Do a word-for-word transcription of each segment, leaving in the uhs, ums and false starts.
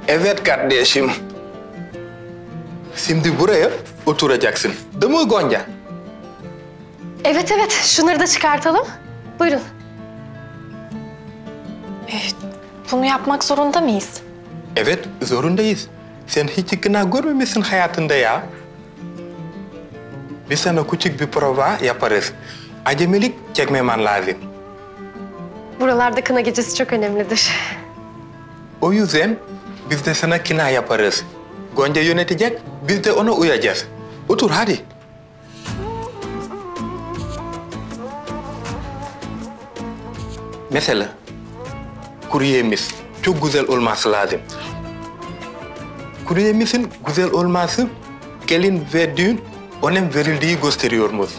Evet kardeşim. Şimdi buraya oturacaksın. Değil mi Gonca? Evet evet, şunları da çıkartalım. Buyurun. Ee, bunu yapmak zorunda mıyız? Evet, zorundayız. Sen hiç kına görmemişsin hayatında ya. Biz sana küçük bir prova yaparız. Acemilik çekmemen lazım. Buralarda kına gecesi çok önemlidir. O yüzden biz de sana kına yaparız. Gonca yönetecek, biz de ona uyacağız. Otur hadi. Mesela kuruyemiz çok güzel olması lazım. Kuruyemizin güzel olması gelin ve düğün önem verildiği gösteriyormuş.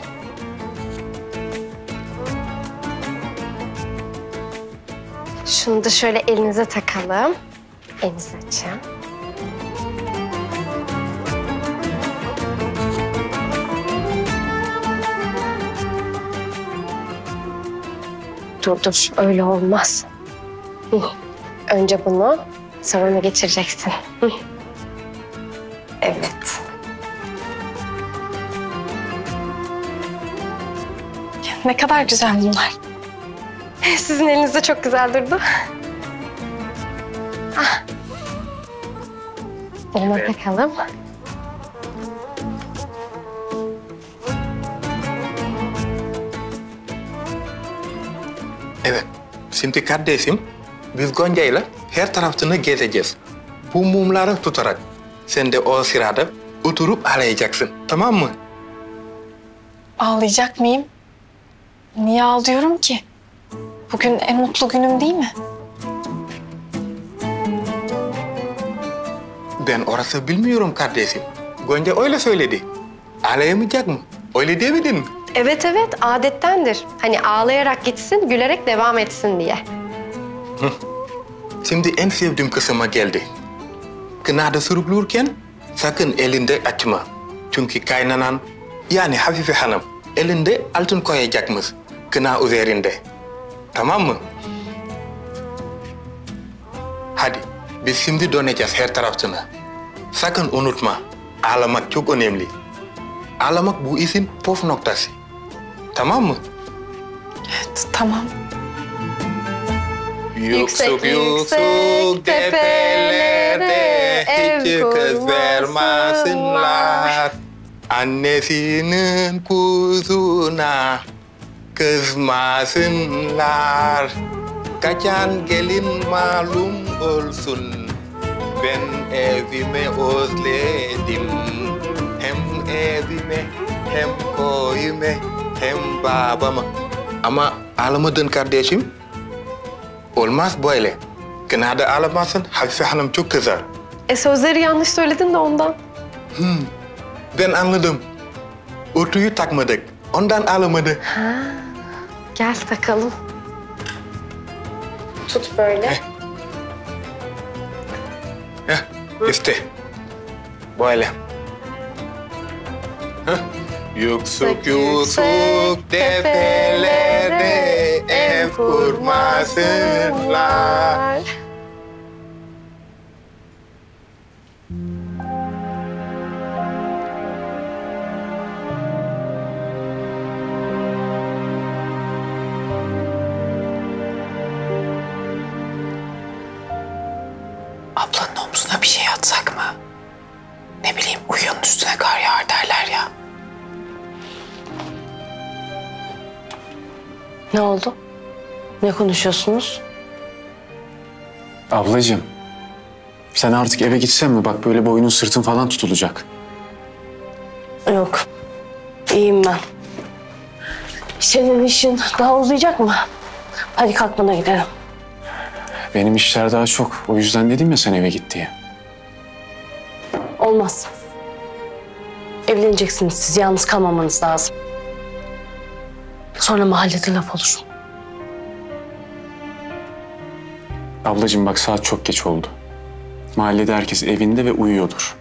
Şunu da şöyle elinize takalım. Elinizi açın. Dur dur, öyle olmaz. Hı. Önce bunu salona geçireceksin. Hı. Evet. Ne kadar güzel bunlar. Sizin elinizde çok güzel durdu. Ah. Elime evet. Takalım. Evet. Şimdi kardeşim, biz Gonca'yla her tarafını gezeceğiz. Bu mumları tutarak sen de o sırada oturup ağlayacaksın. Tamam mı? Ağlayacak mıyım? Niye ağlıyorum ki? Bugün en mutlu günüm değil mi? Ben orası bilmiyorum kardeşim. Gonca öyle söyledi. Ağlayamayacak mı? Öyle demedin mi? Evet evet, adettendir. Hani ağlayarak gitsin, gülerek devam etsin diye. Hı. Şimdi en sevdiğim kısma geldi. Kınada sürüklürken sakın elinde açma. Çünkü kaynanan, yani Hafife Hanım, elinde altın koyacakmış kına üzerinde. Tamam mı? Hadi, biz şimdi döneceğiz her tarafına. Sakın unutma, ağlamak çok önemli. Ağlamak bu işin püf noktası. Tamam mı? Evet, tamam. Yüksek yüksek tepelerde hiç kız vermesinler. Annesinin kuzuna kızmasınlar. Kaçan gelin malum olsun. Ben evime özledim. Hem evime hem koyume hem babama. Ama ağlamadın kardeşim. Olmaz böyle. Kınada ağlamazsın, Hafife Hanım çok kızar. E sözleri yanlış söyledin de ondan. Hmm, ben anladım. Örtüyü takmadık, ondan ağlamadı. Ha, gel takalım. Tut böyle. Heh. Heh, işte. Böyle. Heh. Yüksek yüksek tepelerde ev kurmasınlar. Ablanın omzuna bir şey atsak mı? Ne bileyim, uyuyanın üstüne kar yağar derler ya. Ne oldu? Ne konuşuyorsunuz? Ablacığım, sen artık eve gitsen mi? Bak böyle boynun sırtın falan tutulacak. Yok, iyiyim ben. Senin işin daha uzayacak mı? Hadi kalk bana gidelim. Benim işler daha çok. O yüzden dedim ya sen eve git diye. Olmaz. Evleneceksiniz, siz yalnız kalmamanız lazım. Sonra mahallede laf olur. Ablacığım bak saat çok geç oldu. Mahallede herkes evinde ve uyuyordur.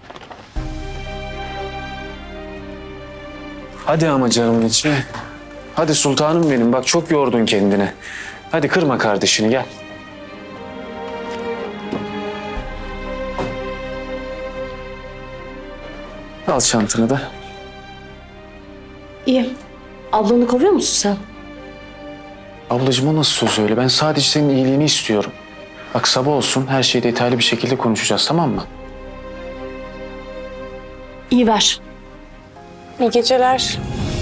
Hadi ama canımın içi. Hadi sultanım benim. Bak çok yordun kendini. Hadi kırma kardeşini, gel. Al çantanı da. İyi. Ablanı koruyor musun sen? Ablacığım o nasıl söz öyle? Ben sadece senin iyiliğini istiyorum. Bak sabah olsun, her şeyi detaylı bir şekilde konuşacağız, tamam mı? İyi ver. İyi geceler.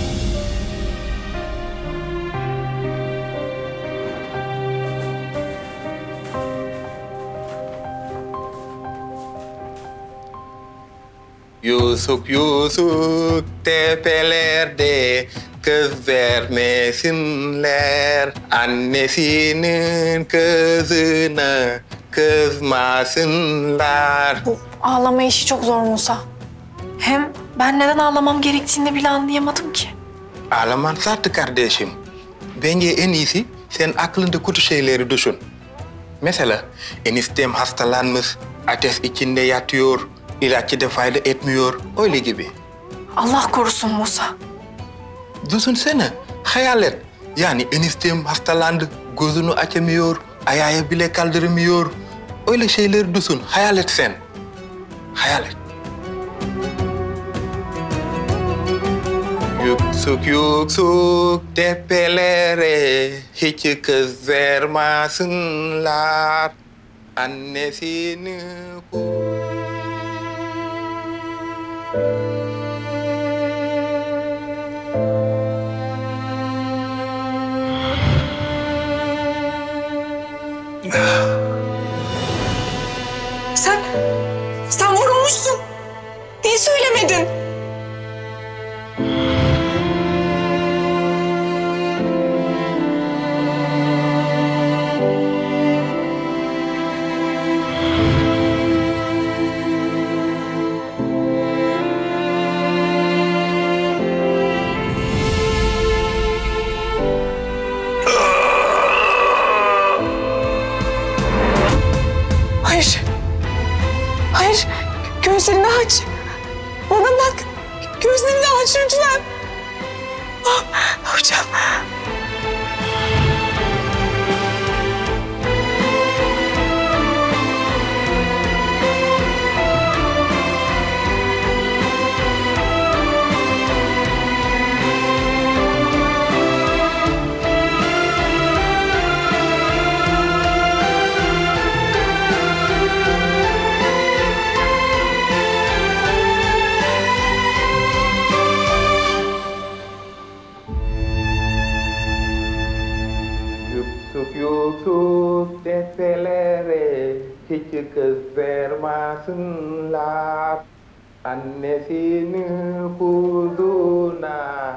Yusuk yusuk tepelerde kız vermesinler. Annesinin kızına kızmasınlar. Bu ağlama işi çok zor Musa. Hem ben neden ağlamam gerektiğini bile anlayamadım ki. Ağlaman zaten kardeşim. Bence en iyisi sen aklında kötü şeyleri düşün. Mesela eniştem hastalanmış, ateş içinde yatıyor, ilacı da fayda etmiyor, öyle gibi. Allah korusun Musa. Düşünsene, hayal et. Yani eniştem hastalandı, gözünü açamıyor, ayağı bile kaldıramıyor. Öyle şeyleri düşün, hayal et sen. Hayal et. Yüksük yüksük tepelere hiç kız vermesinler. Annesini Sen, sen vurulmuşsun. Niye söylemedin? Hayır. Hayır. Gözlerini aç. Bana bak. Gözlerini aç lütfen. Ah, hocam. Yüksük yüksük tepelere hiç kız vermesinler. Annesinin kuzuna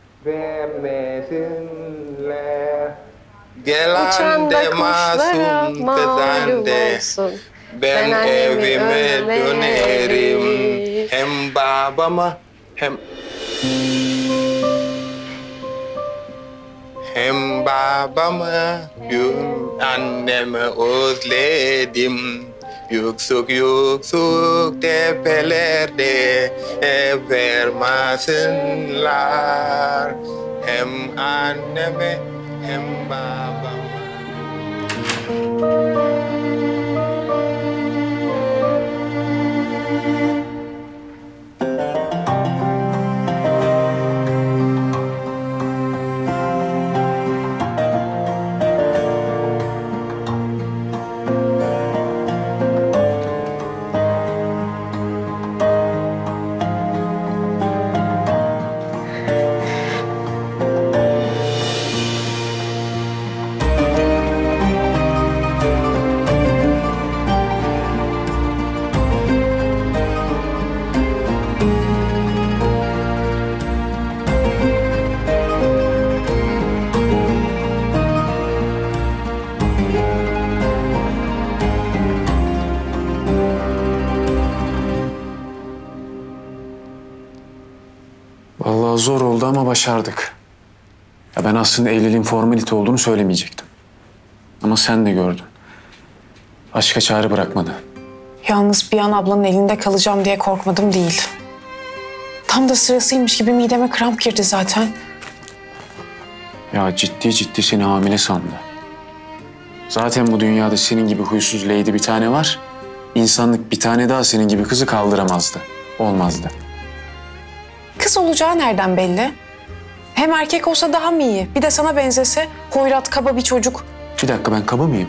vermesinler. Gelen Uçan de da kuşlara masum malum kızan de. olsun. Ben, Ben evime annemi dönerim. önerim. Hem babama hem... Hem babama hem annemi özledim. Yüksük yüksük tepelerde ev vermesinler. Hem anneme hem babama. Vallahi zor oldu ama başardık. Ya ben aslında evliliğin formalite olduğunu söylemeyecektim. Ama sen de gördün. Başka çare bırakmadı. Yalnız bir an ablanın elinde kalacağım diye korkmadım değil. Tam da sırasıymış gibi mideme kramp girdi zaten. Ya ciddi ciddi seni hamile sandı. Zaten bu dünyada senin gibi huysuz lady bir tane var. İnsanlık bir tane daha senin gibi kızı kaldıramazdı. Olmazdı. Kız olacağı nereden belli? Hem erkek olsa daha mı iyi? Bir de sana benzese hoyrat kaba bir çocuk. Bir dakika, ben kaba mıyım?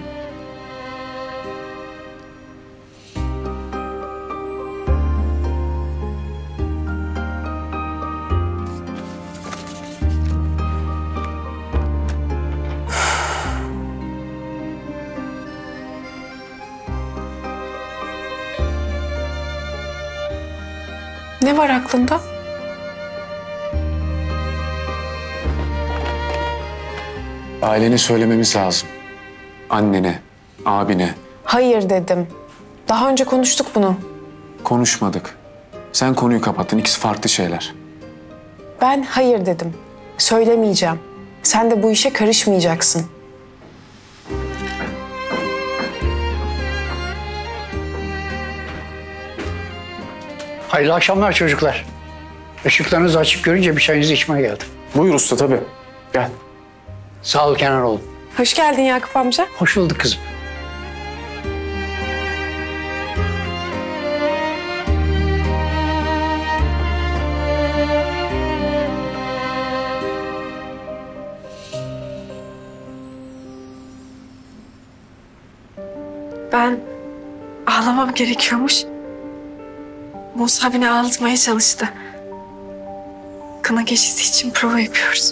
Ne var aklında? Ailene söylememiz lazım. Annene, abine. Hayır dedim. Daha önce konuştuk bunu. Konuşmadık. Sen konuyu kapattın. İkisi farklı şeyler. Ben hayır dedim. Söylemeyeceğim. Sen de bu işe karışmayacaksın. Hayırlı akşamlar çocuklar. Işıklarınızı açık görünce bir çayınızı içmeye geldim. Buyur usta, tabii. Gel. Sağ ol Kenan oğlum. Hoş geldin Yakup amca. Hoş bulduk kızım. Ben ağlamam gerekiyormuş. Musa beni ağlatmaya çalıştı. Kına gecesi için prova yapıyoruz.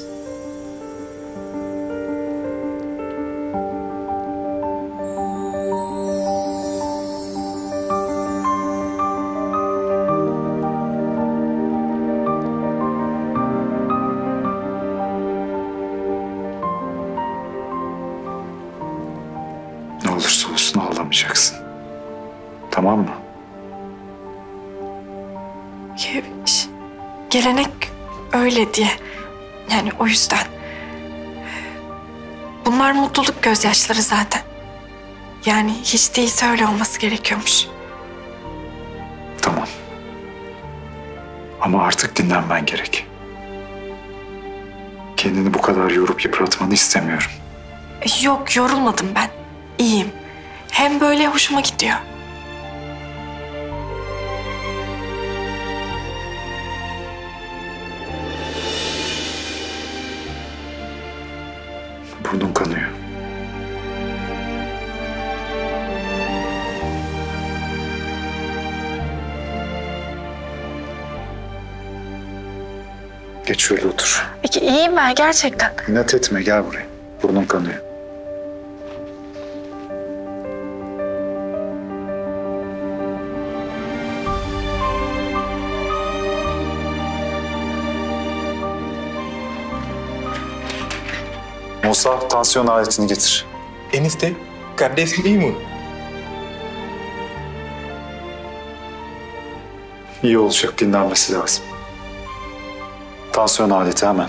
Ne olursa olsun ağlamayacaksın. Tamam mı? Ge- Gelenek öyle diye. Yani o yüzden. Bunlar mutluluk gözyaşları zaten. Yani hiç değilse öyle olması gerekiyormuş. Tamam. Ama artık dinlenmen gerek. Kendini bu kadar yorup yıpratmanı istemiyorum. E, Yok, yorulmadım ben. İyiyim. Hem böyle hoşuma gidiyor. Burnun kanıyor. Geç şöyle otur. Peki iyiyim ben gerçekten. İnat etme, gel buraya. Burnun kanıyor. Musa, tansiyon aletini getir. Enişte, kardeşim iyi mi? İyi olacak, dinlenmesi lazım. Tansiyon aleti hemen.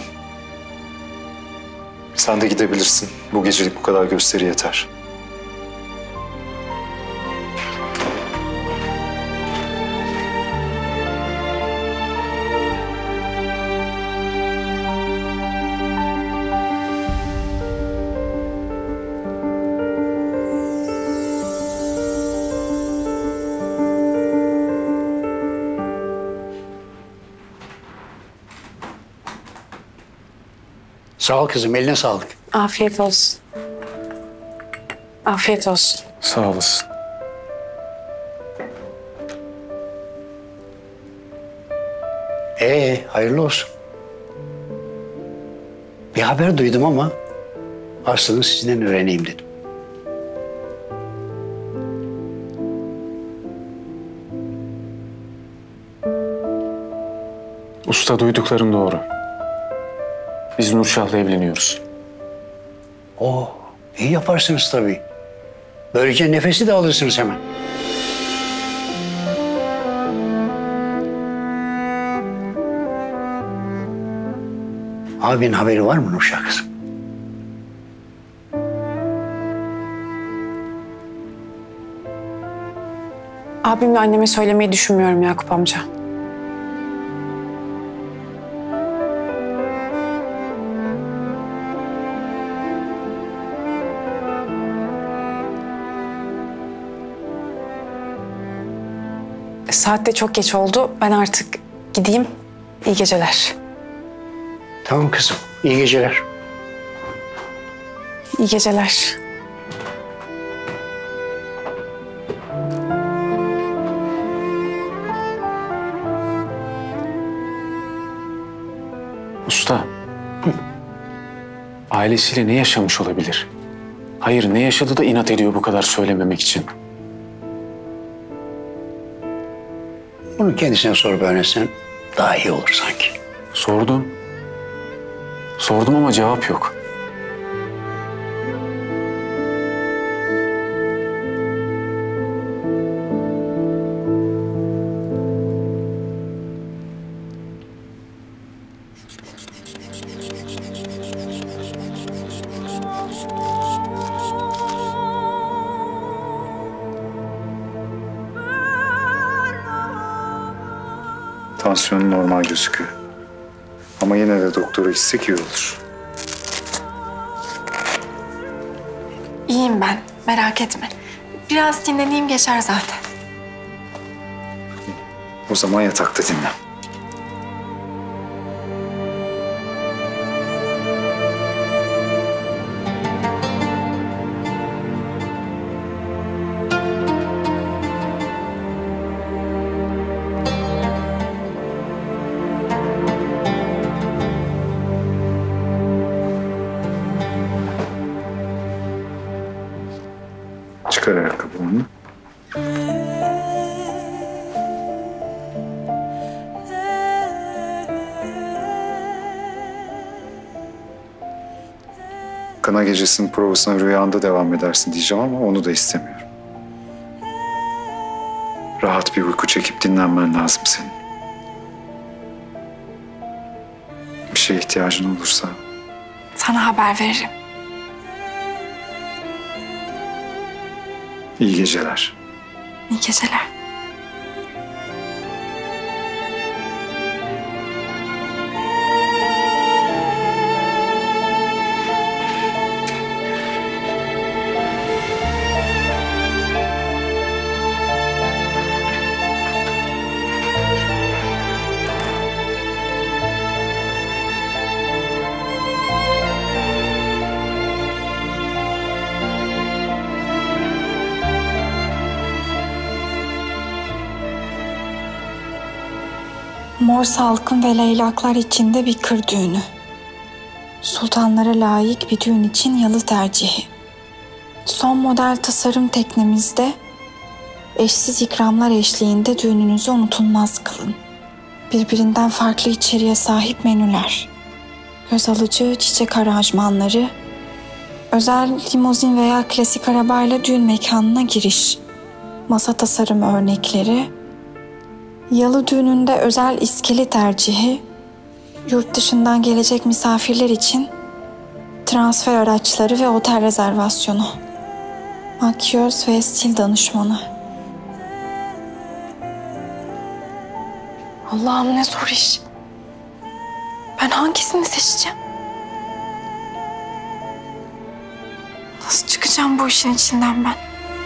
Sen de gidebilirsin. Bu gecelik bu kadar gösteri yeter. Sağ ol kızım, eline sağlık. Afiyet olsun. Afiyet olsun. Sağ olasın. Ee, hayırlı olsun. Bir haber duydum ama aslında sizden öğreneyim dedim. Usta, duydukların doğru. Biz Nurşah'la evleniyoruz. Oo, iyi yaparsınız tabii. Böylece nefesi de alırsınız hemen. Abinin haberi var mı Nurşah kızım? Abimle anneme söylemeyi düşünmüyorum Yakup amca. Saat de çok geç oldu. Ben artık gideyim. İyi geceler. Tamam kızım. İyi geceler. İyi geceler. Usta. Ailesiyle ne yaşamış olabilir? Hayır, ne yaşadı da inat ediyor bu kadar söylememek için? Bunu kendisine sorup öğrensen daha iyi olur sanki. Sordum. Sordum ama cevap yok. Tansiyonu normal gözüküyor. Ama yine de doktora gitsek iyi olur. İyiyim ben, merak etme. Biraz dinleneyim geçer zaten. O zaman yatakta dinlen. Çıkar ayakkabılarını. Kına gecesinin provasına rüyanda devam edersin diyeceğim ama onu da istemiyorum. Rahat bir uyku çekip dinlenmen lazım senin. Bir şeye ihtiyacın olursa Sana haber veririm. iyi geceler. İyi geceler. Mor salkım ve leylaklar içinde bir kır düğünü. Sultanlara layık bir düğün için yalı tercihi. Son model tasarım teknemizde eşsiz ikramlar eşliğinde düğününüzü unutulmaz kılın. Birbirinden farklı içeriğe sahip menüler, göz alıcı çiçek aranjmanları, özel limuzin veya klasik arabayla düğün mekanına giriş, masa tasarımı örnekleri, yalı düğününde özel iskele tercihi, yurt dışından gelecek misafirler için transfer araçları ve otel rezervasyonu, makyöz ve stil danışmanı. Allah'ım ne zor iş. Ben hangisini seçeceğim? Nasıl çıkacağım bu işin içinden ben?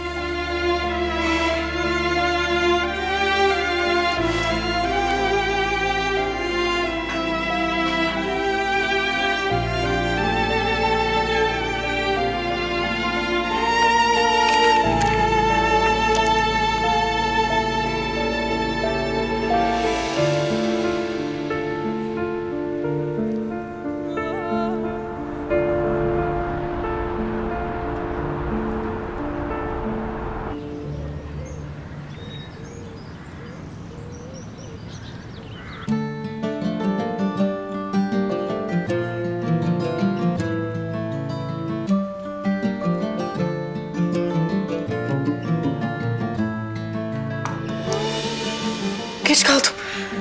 Geç kaldım.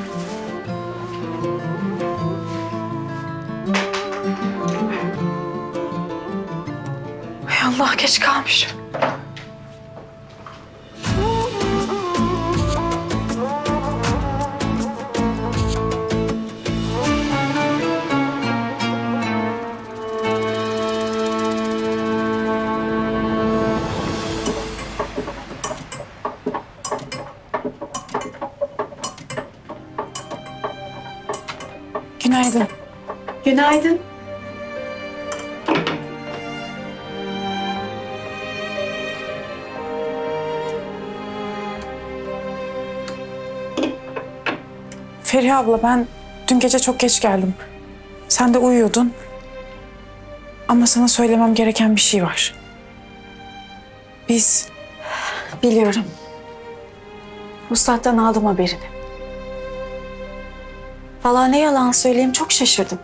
Hay Allah, geç kalmışım. Günaydın. Feriha abla, ben dün gece çok geç geldim. Sen de uyuyordun. Ama sana söylemem gereken bir şey var. Biz... Biliyorum. Vuslat'tan aldım haberini. Vallahi ne yalan söyleyeyim, çok şaşırdım.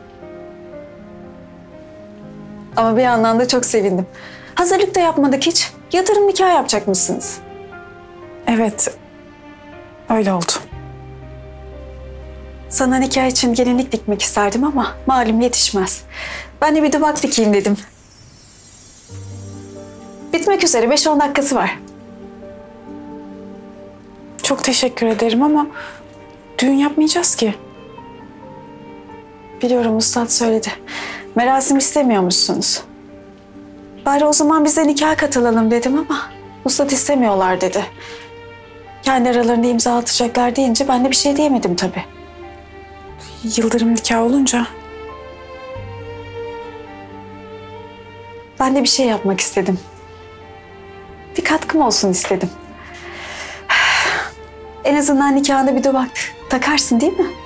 Ama bir yandan da çok sevindim. Hazırlık da yapmadık hiç. Yatırım nikah yapacakmışsınız. Evet, öyle oldu. Sana nikah için gelinlik dikmek isterdim ama malum yetişmez. Ben de bir duvak dikeyim dedim. Bitmek üzere, beş on dakikası var. Çok teşekkür ederim ama düğün yapmayacağız ki. Biliyorum, Ustad söyledi. Merasim istemiyormuşsunuz. Bari o zaman biz de nikaha katılalım dedim ama Ustad istemiyorlar dedi. Kendi aralarında imza atacaklar deyince ben de bir şey diyemedim tabii. Yıldırım nikahı olunca... Ben de bir şey yapmak istedim. Bir katkım olsun istedim. En azından nikahında bir duvak takarsın değil mi?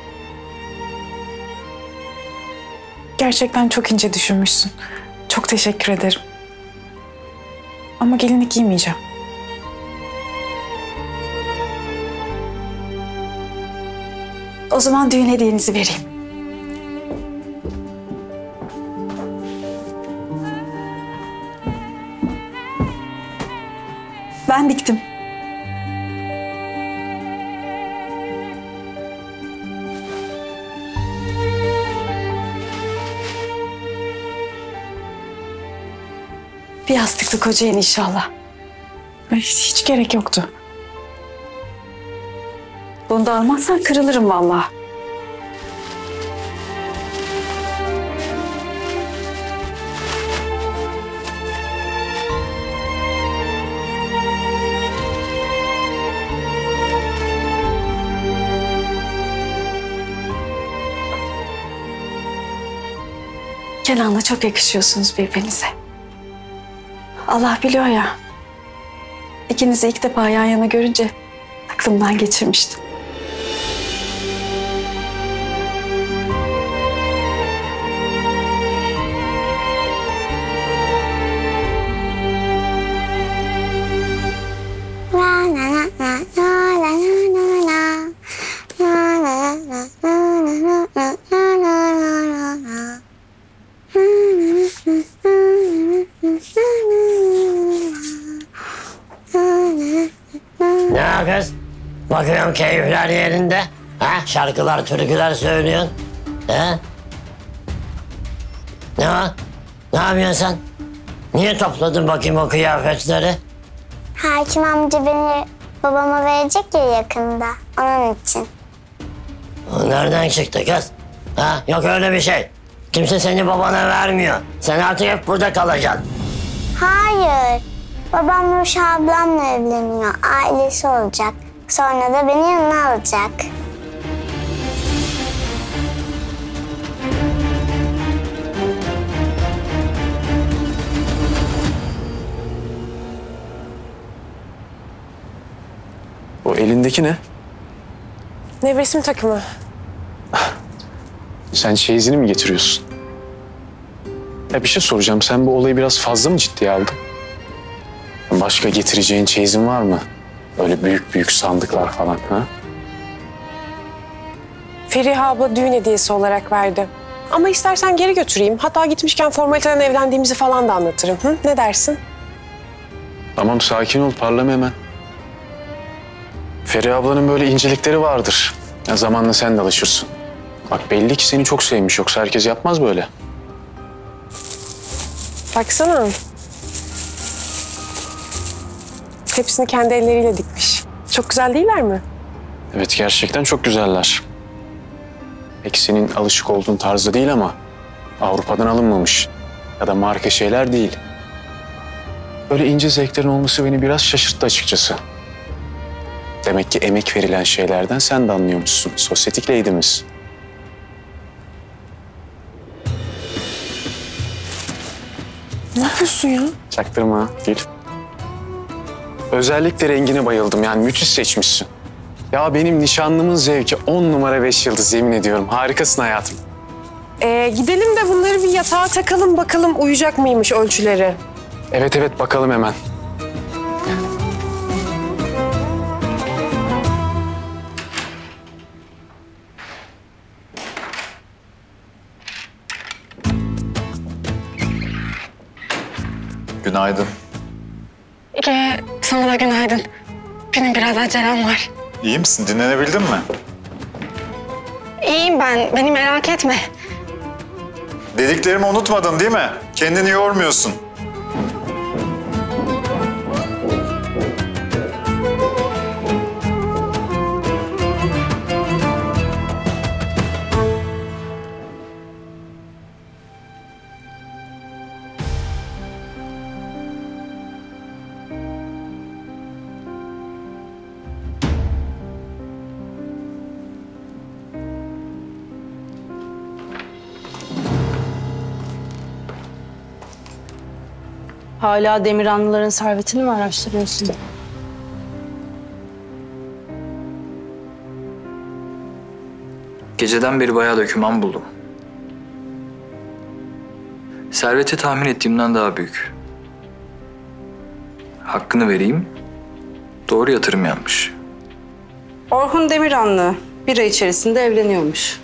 Gerçekten çok ince düşünmüşsün. Çok teşekkür ederim. Ama gelinlik giymeyeceğim. O zaman düğün hediyenizi vereyim. Ben diktim. Bir yastıklı kocayın inşallah. Hiç, hiç gerek yoktu. Bunu da almazsan kırılırım vallahi. Kenan'la çok yakışıyorsunuz birbirinize. Allah biliyor ya. İkinizi ilk defa yan yana görünce aklımdan geçirmiştim. Ne kız? Bakıyorum keyifler yerinde. Ha? Şarkılar, türküler söylüyorsun. Ha? Ne var? Ne yapıyorsun sen? Niye topladın bakayım o kıyafetleri? Hakim amca beni babama verecek ya yakında. Onun için. O nereden çıktı kız? Ha? Yok öyle bir şey. Kimse seni babana vermiyor. Sen artık hep burada kalacaksın. Hayır. Babam Ruşa ablamla evleniyor. Ailesi olacak. Sonra da beni yanına alacak. O elindeki ne? Nevresim takımı. Sen çeyizini mi getiriyorsun? Ya bir şey soracağım. Sen bu olayı biraz fazla mı ciddiye aldın? Başka getireceğin çeyizin var mı? Öyle büyük büyük sandıklar falan ha? Feriha abla düğün hediyesi olarak verdi. Ama istersen geri götüreyim. Hatta gitmişken formaliteden evlendiğimizi falan da anlatırım. Hı? Ne dersin? Tamam sakin ol, parlama hemen. Feriha ablanın böyle incelikleri vardır. Ya zamanla sen de alışırsın. Bak belli ki seni çok sevmiş, yoksa herkes yapmaz böyle. Baksana. Hepsini kendi elleriyle dikmiş. Çok güzel değiller mi? Evet gerçekten çok güzeller. Peki senin alışık olduğun tarzda değil ama Avrupa'dan alınmamış ya da marka şeyler değil. Böyle ince zevklerin olması beni biraz şaşırttı açıkçası. Demek ki emek verilen şeylerden sen de anlıyormuşsun. Sosyetik lady'miz. yapıyorsun ya? Çaktırma Gül. Özellikle rengine bayıldım yani müthiş seçmişsin. Ya benim nişanlımın zevki on numara beş yıldız yemin ediyorum. Harikasın hayatım. Ee, gidelim de bunları bir yatağa takalım bakalım uyuyacak mıymış ölçüleri. Evet evet bakalım hemen. Günaydın. Ee, sana da günaydın. Benim biraz acelem var. İyi misin? Dinlenebildin mi? İyiyim ben, beni merak etme. Dediklerimi unutmadın değil mi? Kendini yormuyorsun. Hala Demirhanlıların servetini mi araştırıyorsun? Geceden beri bayağı doküman buldum. Serveti tahmin ettiğimden daha büyük. Hakkını vereyim, doğru yatırım yapmış. Orhun Demirhanlı bir ay içerisinde evleniyormuş.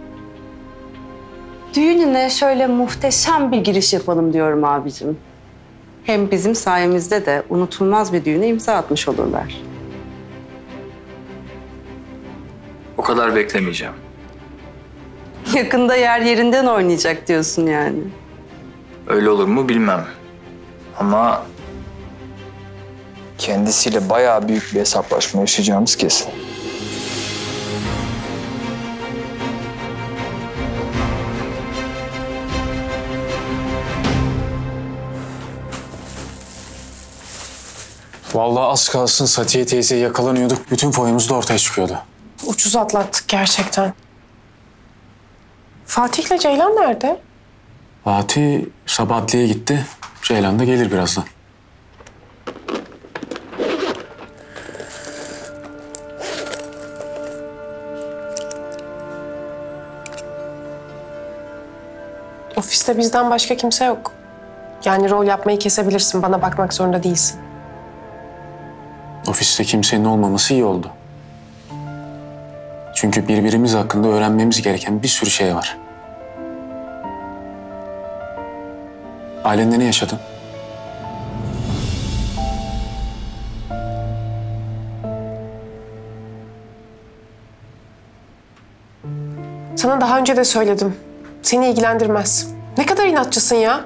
Düğününe şöyle muhteşem bir giriş yapalım diyorum abicim. Hem bizim sayemizde de unutulmaz bir düğüne imza atmış olurlar. O kadar beklemeyeceğim. Yakında yer yerinden oynayacak diyorsun yani. Öyle olur mu bilmem. Ama kendisiyle bayağı büyük bir hesaplaşma yaşayacağımız kesin. Vallahi az kalsın Satiye teyzeye yakalanıyorduk. Bütün foyamız da ortaya çıkıyordu. Ucuz atlattık gerçekten. Fatih'le Ceylan nerede? Fatih sabah adliyeye gitti. Ceylan da gelir birazdan. Ofiste bizden başka kimse yok. Yani rol yapmayı kesebilirsin. Bana bakmak zorunda değilsin. Ofiste kimsenin olmaması iyi oldu. Çünkü birbirimiz hakkında öğrenmemiz gereken bir sürü şey var. Ailende ne yaşadın? Sana daha önce de söyledim. Seni ilgilendirmez. Ne kadar inatçısın ya.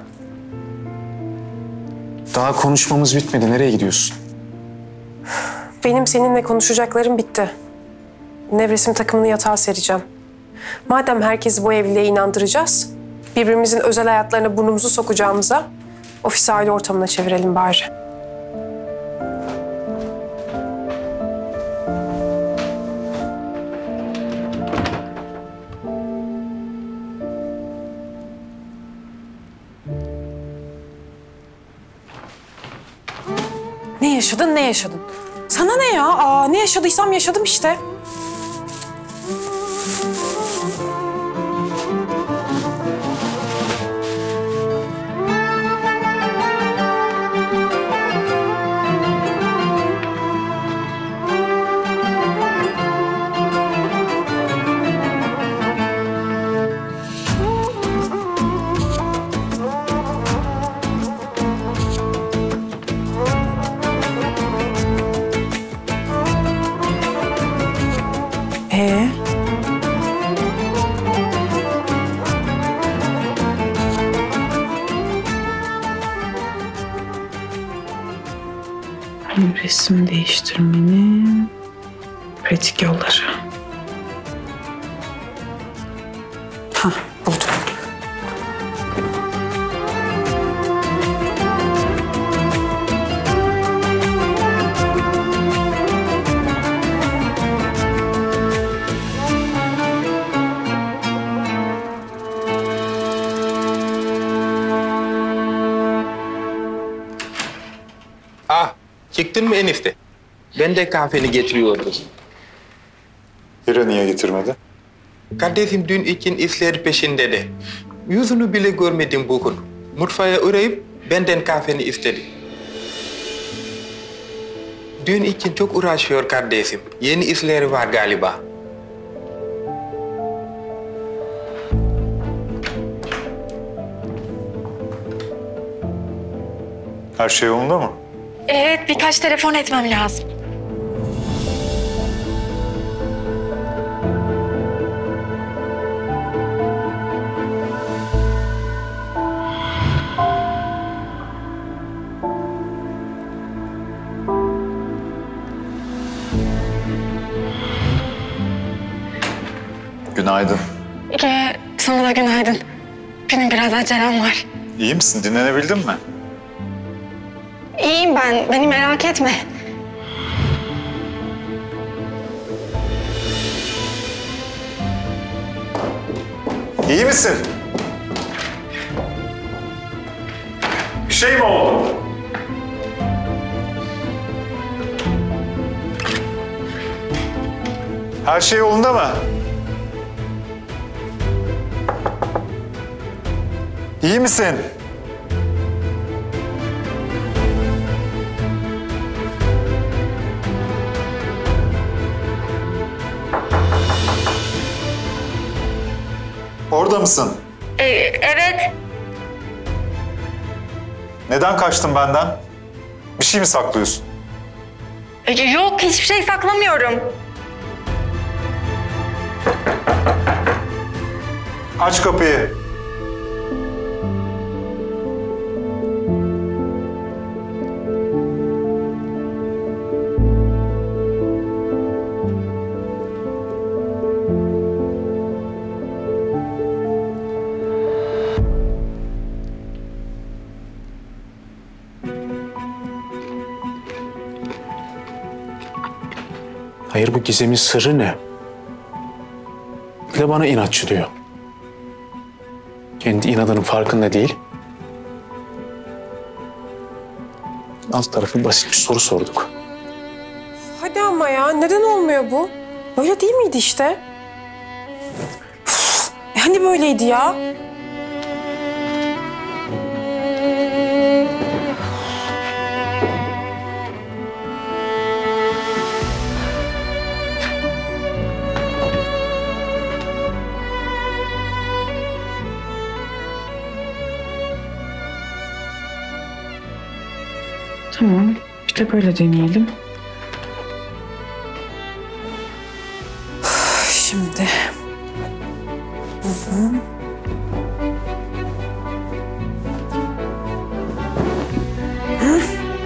Daha konuşmamız bitmedi. Nereye gidiyorsun? Benim seninle konuşacaklarım bitti. Nevresim takımını yatağa sereceğim. Madem herkesi bu evliliğe inandıracağız, birbirimizin özel hayatlarına burnumuzu sokacağımıza ofisi aile ortamına çevirelim bari. Ne yaşadın, ne yaşadın? Sana ne ya? Aa, ne yaşadıysam yaşadım işte. Ee? Resim değiştirmenin pratik yolları. Hah, buldum. Ah, çıktın mı enişte? Ben de kahveni getiriyordum. Hira niye getirmedi? Kardeşim dün için işler peşinde de. Yüzünü bile görmedim bugün. Mutfağa uğrayıp benden kahveni istedi. Dün için çok uğraşıyor kardeşim. Yeni işleri var galiba. Her şey yolunda mı? Evet, birkaç telefon etmem lazım. Günaydın. Ee, sana da günaydın. Benim biraz acelem var. İyi misin? Dinlenebildin mi? İyiyim ben, beni merak etme. İyi misin? Bir şey mi oldu? Her şey yolunda mı? İyi misin? Orada mısın? Ee, evet. Neden kaçtın benden? Bir şey mi saklıyorsun? Ee, yok, hiçbir şey saklamıyorum. Aç kapıyı. Hayır, bu gizemin sırrı ne? Bir de bana inatçı diyor. Kendi inadının farkında değil. Alt tarafı basit bir soru sorduk. Hadi ama ya, neden olmuyor bu? Böyle değil miydi işte? Üf, hani böyleydi ya? Tamam, bir de böyle deneyelim. Şimdi. Hı hı. Hı.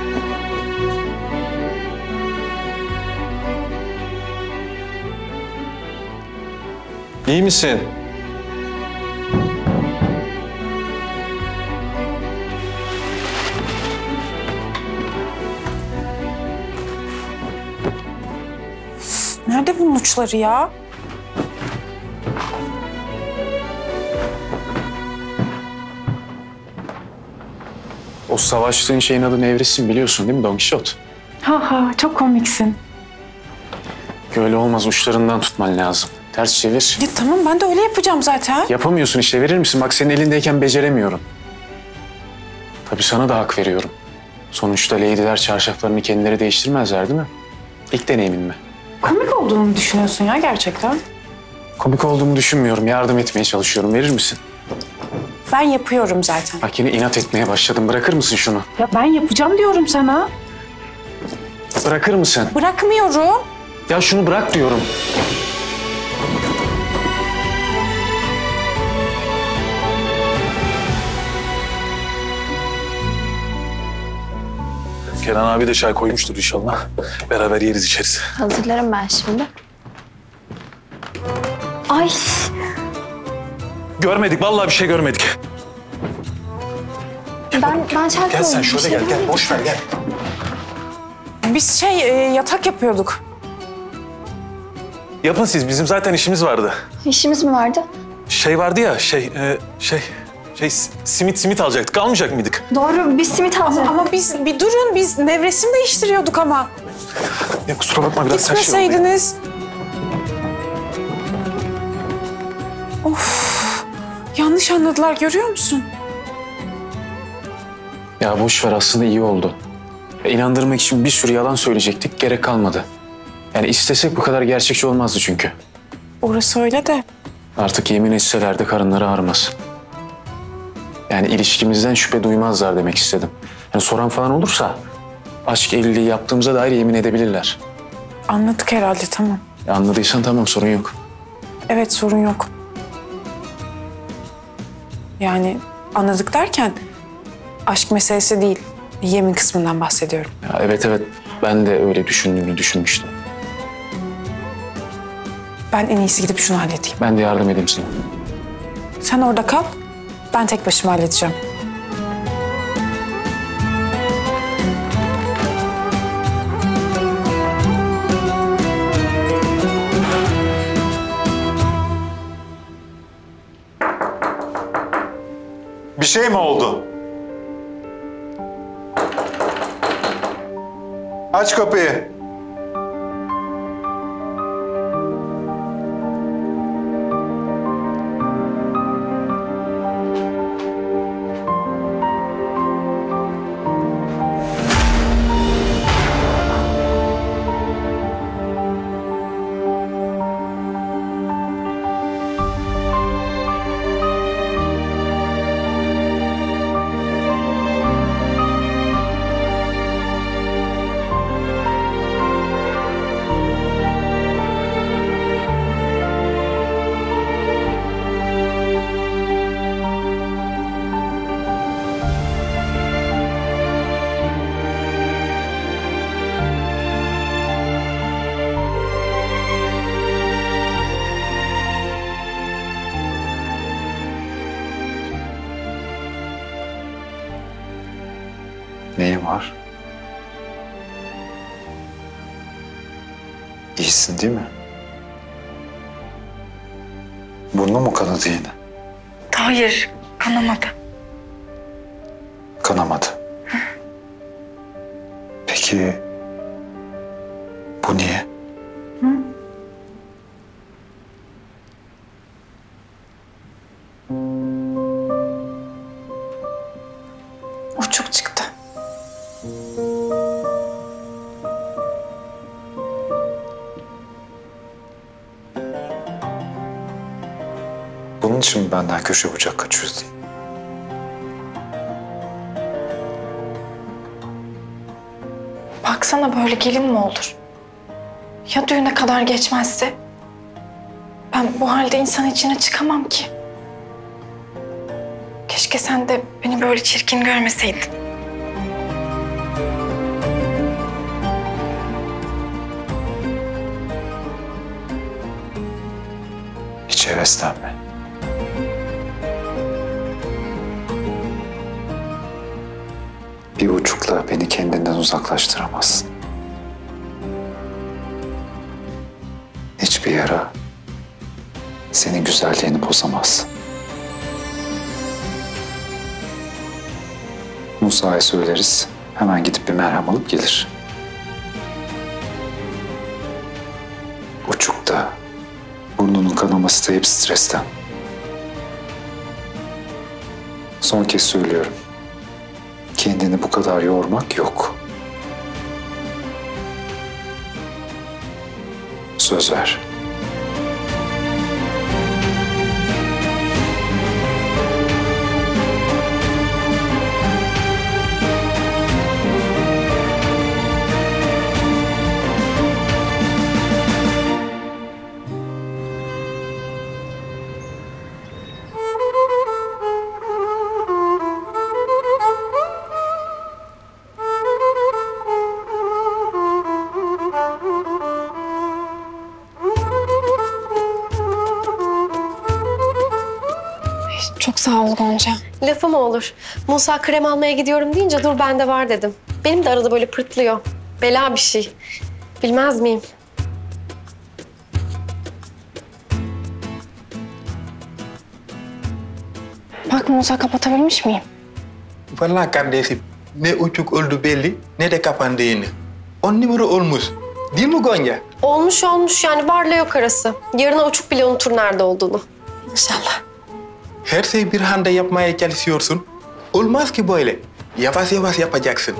İyi misin? Nerede bunun uçları ya? O savaştığın şeyin adı Nevresim, biliyorsun değil mi Don Quixote? Ha ha, çok komiksin. Öyle olmaz, uçlarından tutman lazım. Ters çevir. Ya tamam, ben de öyle yapacağım zaten. Yapamıyorsun işte, verir misin? Bak senin elindeyken beceremiyorum. Tabii sana da hak veriyorum. Sonuçta lady'ler çarşaflarını kendileri değiştirmezler değil mi? İlk deneyimin mi? Komik olduğunu düşünüyorsun ya gerçekten. Komik olduğumu düşünmüyorum. Yardım etmeye çalışıyorum. Verir misin? Ben yapıyorum zaten. Bak yine inat etmeye başladım. Bırakır mısın şunu? Ya ben yapacağım diyorum sana. Bırakır mısın? Bırakmıyorum. Ya şunu bırak diyorum. Kenan abi de çay koymuştur inşallah. Beraber yeriz içeriz. Hazırlarım ben şimdi. Ay. Görmedik, vallahi bir şey görmedik. Ben, ben çay Gel sen koydum, şöyle bir gel, şey gel. görmedim. Boş ver, gel. Biz şey e, yatak yapıyorduk. Yapın siz, bizim zaten işimiz vardı. İşimiz mi vardı? Şey vardı ya, şey, e, şey, şey simit simit alacaktık, almayacak mıydık? Doğru, biz simit alacağız. Ama biz bir durun, biz nevresim değiştiriyorduk ama. Ya kusura bakma biraz her şey oldu. Gitmeseydiniz. Of, yanlış anladılar, görüyor musun? Ya boş ver, aslında iyi oldu. Ya, inandırmak için bir sürü yalan söyleyecektik, gerek kalmadı. Yani istesek bu kadar gerçekçi olmazdı çünkü. Orası öyle de. Artık yemin etseler de karınları ağrımaz. Yani ilişkimizden şüphe duymazlar demek istedim. Yani soran falan olursa aşk evliliği yaptığımıza dair yemin edebilirler. Anladık herhalde, tamam. Ya anladıysan tamam, sorun yok. Evet, sorun yok. Yani anladık derken aşk meselesi değil, yemin kısmından bahsediyorum. Ya evet evet, ben de öyle düşündüğünü düşünmüştüm. Ben en iyisi gidip şunu halledeyim. Ben de yardım edeyim sana. Sen orada kal, ben tek başıma halledeceğim. Bir şey mi oldu? Aç kapıyı. Neyin var? İyisin değil mi? Burnu mu kanadı yine? Hayır, kanamadı. Kanamadı. Peki bu niye? Hı? Uçuk çıktı. Bunun için mi benden köşe bucak kaçıyorsun? Baksana, böyle gelin mi olur? Ya düğüne kadar geçmezse? Ben bu halde insan içine çıkamam ki. Keşke sen de beni böyle çirkin görmeseydin. Hiç heveslenme. Bir uçukla beni kendinden uzaklaştıramazsın. Hiçbir yara senin güzelliğini bozamaz. Musa'ya söyleriz, hemen gidip bir merhem alıp gelir. Uçukta, burnunun kanaması da hep stresten. Son kez söylüyorum. Kendini bu kadar yormak yok. Söz ver. Çok sağ ol Gonca. Lafı mı olur? Musa krem almaya gidiyorum deyince dur bende var dedim. Benim de arada böyle pırtlıyor. Bela bir şey. Bilmez miyim? Bak Musa, kapatabilmiş miyim? Vallahi kardeşim, ne uçuk oldu belli, ne de kapandı yeni. On numara olmuş. Değil mi Gonca? Olmuş olmuş yani varla yok arası. Yarına uçuk bile unutur nerede olduğunu. İnşallah. Her şeyi bir anda yapmaya çalışıyorsun. Olmaz ki böyle. Yavaş yavaş yapacaksın.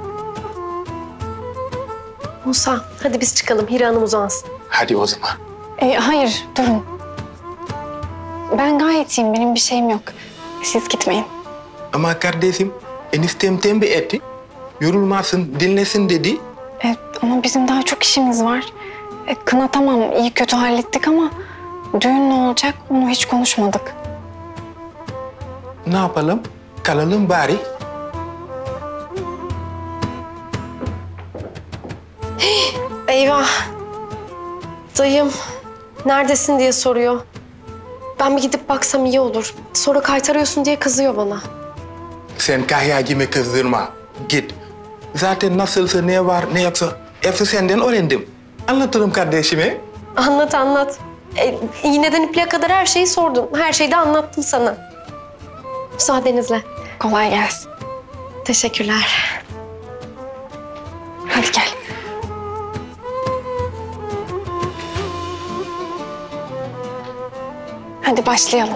Musa hadi biz çıkalım. Hira Hanım uzansın. Hadi o zaman. E, hayır, durun. Ben gayet iyiyim, benim bir şeyim yok. Siz gitmeyin. Ama kardeşim, eniştem tembih etti. Yorulmasın, dinlesin dedi. E, ama bizim daha çok işimiz var. E, kına tamam, iyi kötü hallettik ama düğün ne olacak onu hiç konuşmadık. Ne yapalım? Kalalım bari. Eyvah. Dayım neredesin diye soruyor. Ben bir gidip baksam iyi olur. Sonra kaytarıyorsun diye kızıyor bana. Sen kahyacımı kızdırma. Git. Zaten nasılsa ne var ne yoksa hepsi senden öğrendim. Anlatırım kardeşime. Anlat anlat. E, iğneden ipliğe kadar her şeyi sordun. Her şeyi de anlattım sana. Müsaadenizle. Kolay gelsin. Teşekkürler. Hadi gel. Hadi başlayalım.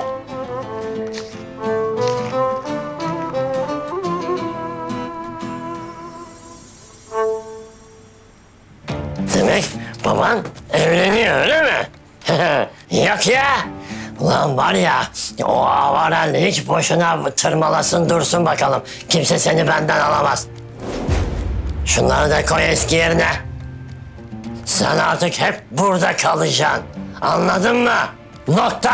Demek baban evleniyor öyle mi? Yok ya. Ulan var ya o avarel hiç boşuna tırmalasın dursun bakalım. Kimse seni benden alamaz. Şunları da koy eski yerine. Sen artık hep burada kalacaksın. Anladın mı? Nokta.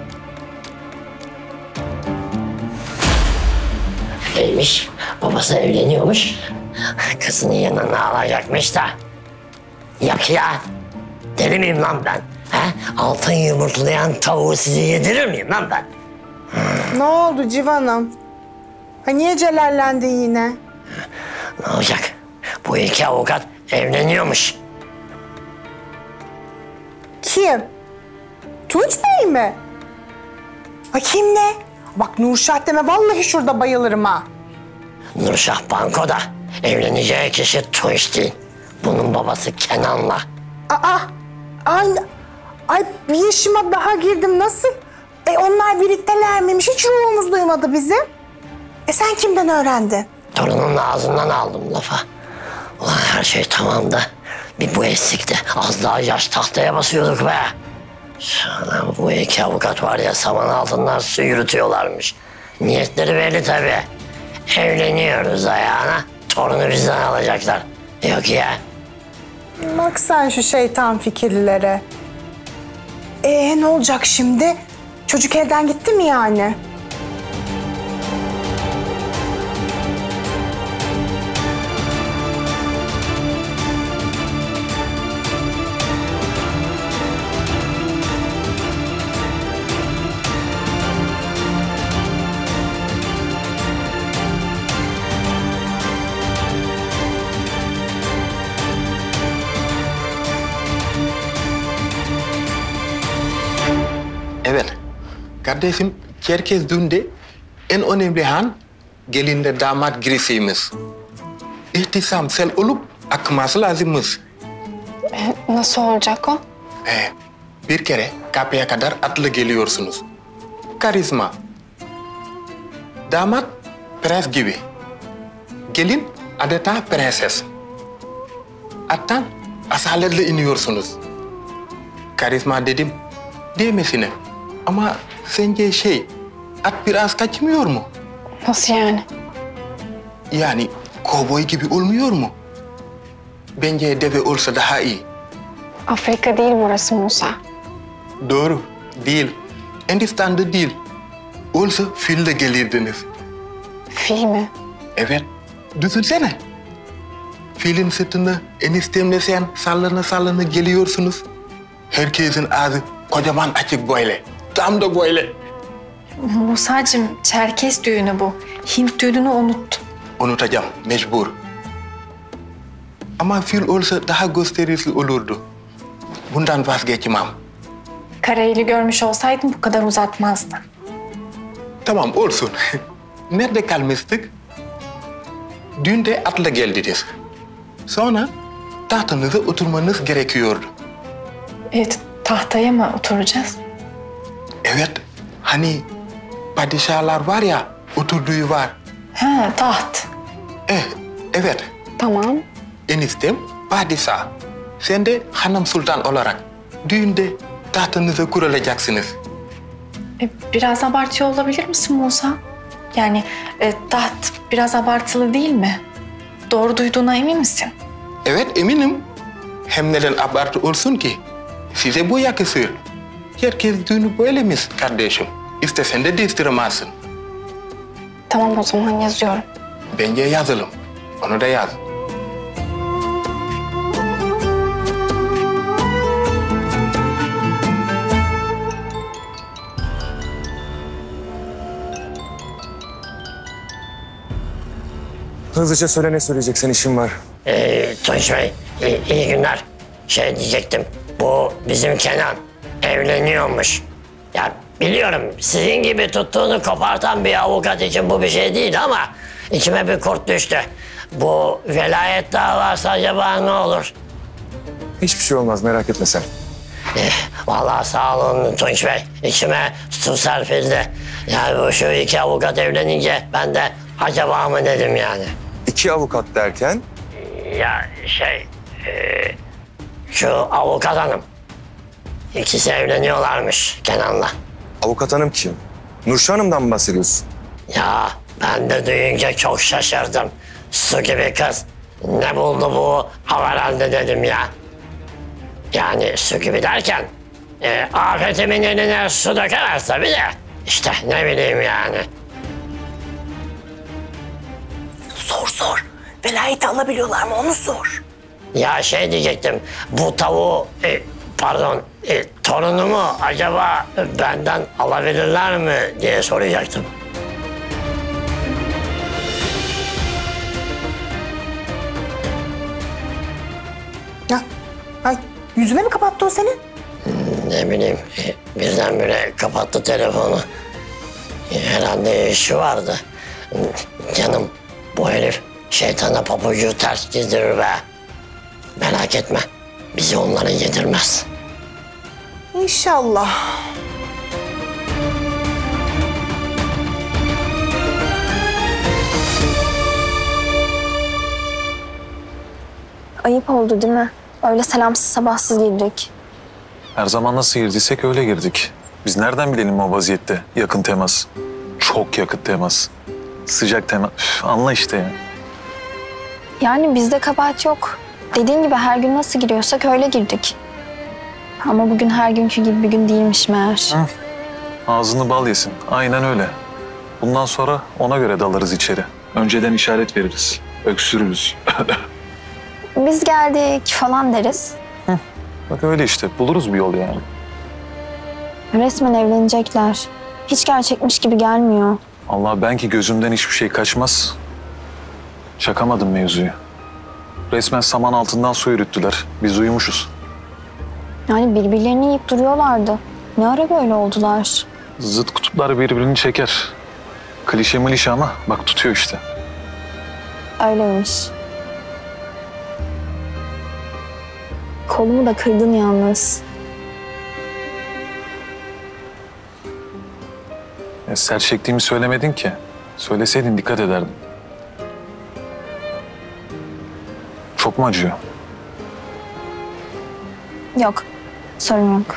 Neymiş? Babası evleniyormuş. Kızını yanına alacakmış da. Yok ya. Deli miyim lan ben? He? Altın yumurtlayan tavuğu size yedirir miyim lan ben? Ne oldu Civan'ım? Ha niye celallendin yine? Ne olacak? Bu iki avukat evleniyormuş. Kim? Tunç Bey mi? Ha kim ne? Bak Nurşah deme vallahi şurada bayılırım ha. Nurşah bankoda. Evleneceği kişi Tunç değil. Bunun babası Kenan'la. Aa! Ay, ay bir yaşıma daha girdim nasıl? E onlar birlikteler miymiş? Hiç ruhumuz duymadı bizim. E sen kimden öğrendin? Torunun ağzından aldım lafa. Ulan her şey tamam da bir bu eksikti. Az daha yaş tahtaya basıyorduk be. Sana bu iki avukat var ya saman altından su yürütüyorlarmış. Niyetleri belli tabii. Evleniyoruz ayağına. Torunu bizden alacaklar. Yok ya. Bak sen şu şeytan fikirlilere. Ee ne olacak şimdi? Çocuk elden gitti mi yani? Evet. Kardeşim, herkes düğünde en önemli han gelinde damat girişimiz. İhtisamsel olup akması lazımmış. E, nasıl olacak o? Ee, bir kere kapıya kadar atlı geliyorsunuz. Karizma. Damat prens gibi. Gelin adeta prenses. Attan asaletle iniyorsunuz. Karizma dedim demesine. Ama sence şey, at biraz kaçmıyor mu? Nasıl yani? Yani kovboy gibi olmuyor mu? Bence deve olsa daha iyi. Afrika değil burası Musa. Doğru, değil. Hindistan'da değil. Olsa filde gelirdiniz. Fil mi? Evet, düşünsene. Filin sırtında eniştemle sen sallana sallana geliyorsunuz. Herkesin ağzı kocaman açık böyle. Tam da böyle. Musa'cığım Çerkes düğünü bu. Hint düğününü unut. Unutacağım, mecbur. Ama fil olsa daha gösterişli olurdu. Bundan vazgeçmem. Karayeli görmüş olsaydın bu kadar uzatmazdın. Tamam, olsun. Nerede kalmıştık? dün de atla geldiniz. Sonra tahtınıza oturmanız gerekiyordu. Evet, tahtaya mı oturacağız? Evet, hani padişahlar var ya, oturduğu var. Ha, taht. Eh, evet. Tamam. Eniştem padişah. Sen de hanım sultan olarak düğünde tahtınıza kurulacaksınız. E, biraz abartıyor olabilir misin Musa? Yani e, taht biraz abartılı değil mi? Doğru duyduğuna emin misin? Evet, eminim. Hem neden abartı olsun ki? Size bu yakışır. Herkes düğünü böylemiş kardeşim. İstesen de değiştiremezsin. Tamam, o zaman yazıyorum. Bence yazalım. Onu da yaz. Hızlıca söyle, ne söyleyeceksen, işim var. Ee, Tunç Bey, iyi, iyi günler. Şey diyecektim, bu bizim Kenan evleniyormuş. Ya biliyorum sizin gibi tuttuğunu kopartan bir avukat için bu bir şey değil ama içime bir kurt düştü. Bu velayet davası acaba ne olur? Hiçbir şey olmaz, merak etme sen. Eh, vallahi sağ olun Tunç Bey. İçime su serpildi. Yani bu şu iki avukat evlenince ben de acaba mı dedim yani. İki avukat derken? Ya şey, e, şu avukat hanım. İkisi evleniyorlarmış Kenan'la. Avukat hanım kim? Nurşah Hanım'dan mı bahsediyorsun? Ya ben de duyunca çok şaşırdım. Su gibi kız. Ne buldu bu havaralde dedim ya. Yani su gibi derken e, afetimin eline su dökemez tabii de. İşte ne bileyim yani. Sor sor. Velayeti alabiliyorlar mı onu sor. Ya şey diyecektim, bu tavuğu, e, pardon, e, torunumu acaba benden alabilirler mi diye soracaktım. Ya, ay yüzüne mi kapattı o senin? Ne bileyim, e, birdenbire kapattı telefonu. E, herhalde işi vardı. Canım, bu herif şeytana pabucu ters giydirir be. Merak etme, bizi onlara yedirmez. İnşallah. Ayıp oldu değil mi? Öyle selamsız sabahsız girdik. Her zaman nasıl girdiysek öyle girdik. Biz nereden bilelim o vaziyette yakın temas? Çok yakın temas. Sıcak temas. Üf, anla işte ya. Yani bizde kabahat yok. Dediğin gibi her gün nasıl giriyorsak öyle girdik. Ama bugün her günkü gibi bir gün değilmiş meğer. Hı. Ağzını bal yesin. Aynen öyle. Bundan sonra ona göre dalarız içeri. Önceden işaret veririz. Öksürürüz. Biz geldik falan deriz. Hı. Bak öyle işte. Buluruz bir yol yani. Resmen evlenecekler. Hiç gerçekmiş gibi gelmiyor. Allah, ben ki gözümden hiçbir şey kaçmaz. Çakamadım mevzuyu. Resmen saman altından su yürüttüler. Biz uyumuşuz. Yani birbirlerini yiyip duruyorlardı. Ne ara böyle oldular? Zıt kutuplar birbirini çeker. Klişe milişe ama bak tutuyor işte. Öyleymiş. Kolumu da kırdın yalnız. Ya, sert çektiğimi söylemedin ki. Söyleseydin dikkat ederdim. Çok mu acıyor? Yok, sorun yok.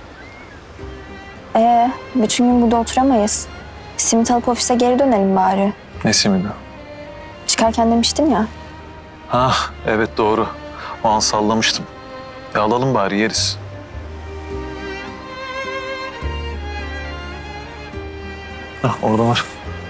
Ee, bütün gün burada oturamayız. Simit alıp ofise geri dönelim bari. Ne simidi? Çıkarken demiştin ya. Ah, evet doğru. O an sallamıştım. Ya alalım bari, yeriz. Hah, orada var.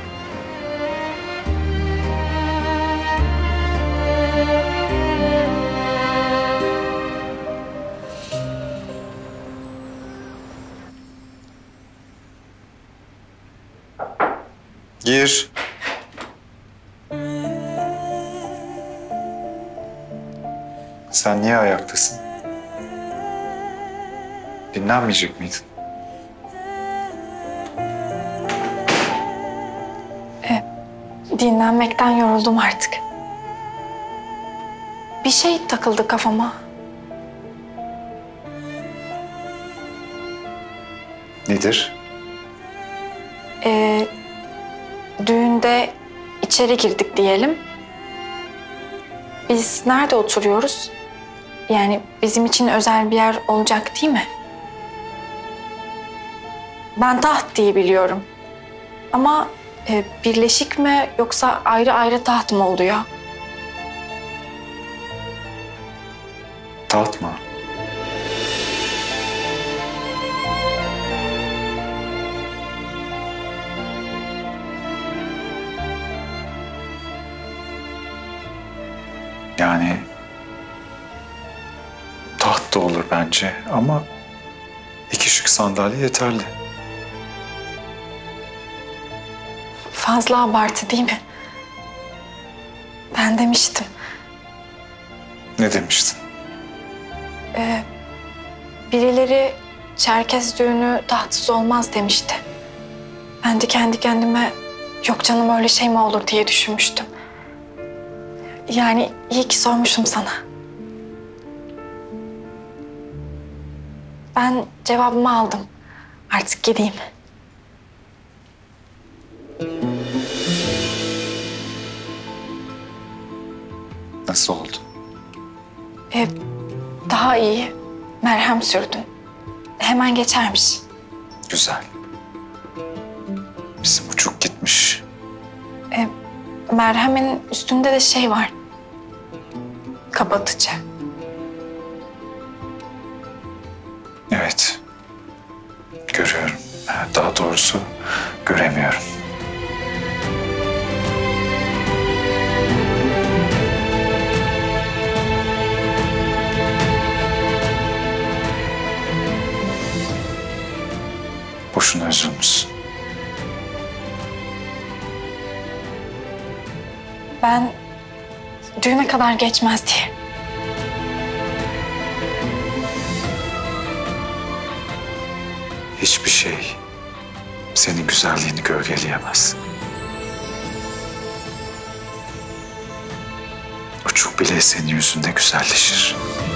Gir. Sen niye ayaktasın? Dinlenmeyecek miydin? E, dinlenmekten yoruldum artık. bir şey takıldı kafama. Nedir? Ee, düğünde içeri girdik diyelim. Biz nerede oturuyoruz? Yani bizim için özel bir yer olacak değil mi? Ben taht diye biliyorum. Ama e, birleşik mi yoksa ayrı ayrı taht mı oluyor? Taht mı? Yani taht da olur bence ama iki şık sandalye yeterli. Fazla abartı değil mi? Ben demiştim. Ne demiştin? Ee, birileri Çerkez düğünü tahtsız olmaz demişti. Ben de kendi kendime yok canım öyle şey mi olur diye düşünmüştüm. Yani iyi ki sormuşum sana. Ben cevabımı aldım. Artık gideyim. Nasıl oldu? Ee, daha iyi. Merhem sürdüm. Hemen geçermiş. Güzel. Bizim uçuk gitmiş. Ee, merhemin üstünde de şey var. Kapatıcı. Evet. Görüyorum. Daha doğrusu göremiyorum. Boşuna üzülmüşsün. Ben düğüne kadar geçmez diye. Hiçbir şey senin güzelliğini gölgeleyemez. Uçuk bile senin yüzünde güzelleşir.